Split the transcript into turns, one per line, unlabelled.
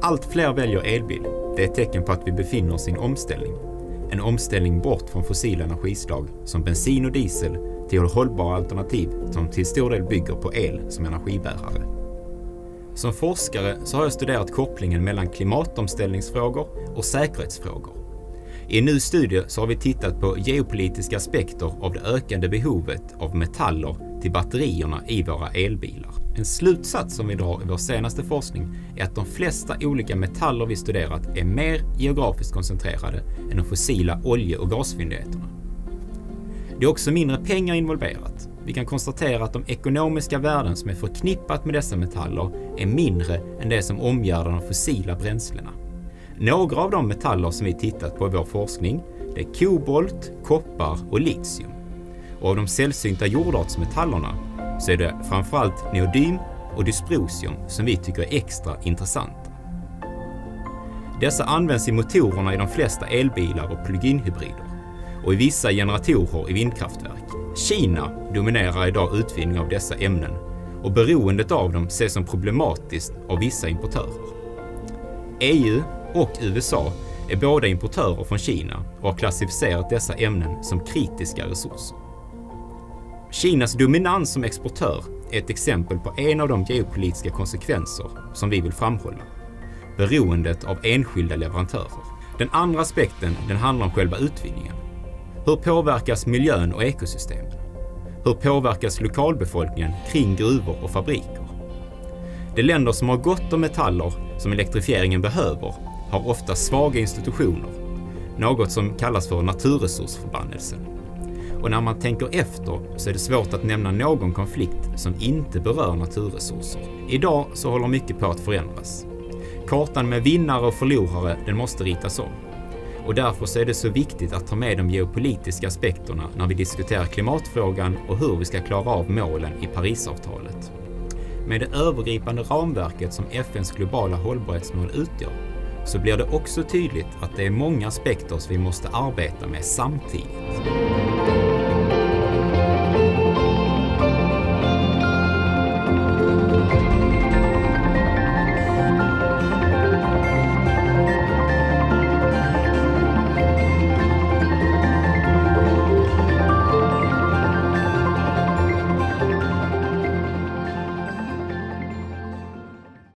allt fler väljer elbil, det är ett tecken på att vi befinner oss i en omställning. En omställning bort från fossila energislag som bensin och diesel till hållbara alternativ som till stor del bygger på el som energibärare. Som forskare så har jag studerat kopplingen mellan klimatomställningsfrågor och säkerhetsfrågor. I en ny studie så har vi tittat på geopolitiska aspekter av det ökande behovet av metaller till batterierna i våra elbilar. En slutsats som vi drar i vår senaste forskning är att de flesta olika metaller vi studerat är mer geografiskt koncentrerade än de fossila olje- och gasfyndigheterna. Det är också mindre pengar involverat. Vi kan konstatera att de ekonomiska värden som är förknippat med dessa metaller är mindre än det som omgärdar de fossila bränslena. Några av de metaller som vi tittat på i vår forskning det är kobolt, koppar och litium. Och av de sällsynta jordartsmetallerna så är det framförallt neodym och dysprosium som vi tycker är extra intressanta. Dessa används i motorerna i de flesta elbilar och plug-in-hybrider och i vissa generatorer i vindkraftverk. Kina dominerar idag utvinning av dessa ämnen och beroendet av dem ses som problematiskt av vissa importörer. EU och USA är båda importörer från Kina och har klassificerat dessa ämnen som kritiska resurser. Kinas dominans som exportör är ett exempel på en av de geopolitiska konsekvenser som vi vill framhålla. Beroendet av enskilda leverantörer. Den andra aspekten den handlar om själva utvinningen. Hur påverkas miljön och ekosystemen? Hur påverkas lokalbefolkningen kring gruvor och fabriker? De länder som har gott om metaller som elektrifieringen behöver har ofta svaga institutioner, något som kallas för naturresursförbannelse. Och när man tänker efter så är det svårt att nämna någon konflikt som inte berör naturresurser. Idag så håller mycket på att förändras. Kartan med vinnare och förlorare den måste ritas om. Och därför så är det så viktigt att ta med de geopolitiska aspekterna när vi diskuterar klimatfrågan och hur vi ska klara av målen i Parisavtalet. Med det övergripande ramverket som FN:s globala hållbarhetsmål utgör så blir det också tydligt att det är många aspekter som vi måste arbeta med samtidigt.